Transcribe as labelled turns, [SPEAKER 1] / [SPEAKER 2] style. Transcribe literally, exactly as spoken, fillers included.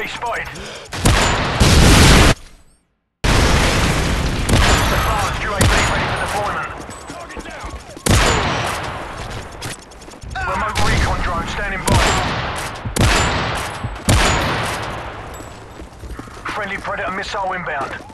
[SPEAKER 1] V spotted. Advanced U A V ready for deployment. Remote recon drone standing by. Friendly Predator missile inbound.